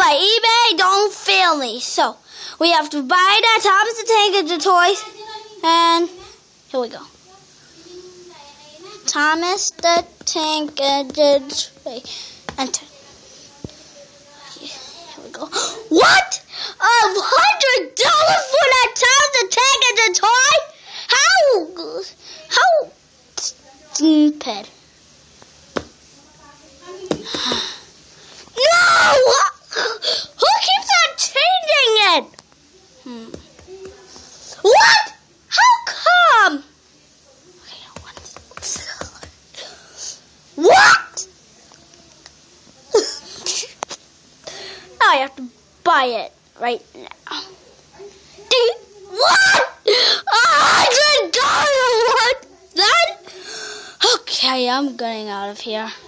by eBay, don't fail me. So, we have to buy that Thomas the Tank Engine toys. And here we go. Thomas the Tank Engine toy. Enter. Here we go. What? $100 for that Thomas the Tank Engine toy? How stupid. No! Who keeps on changing it? What? How come? Okay, what? Now I have to buy it right now. What? $100? What? That? Okay, I'm getting out of here.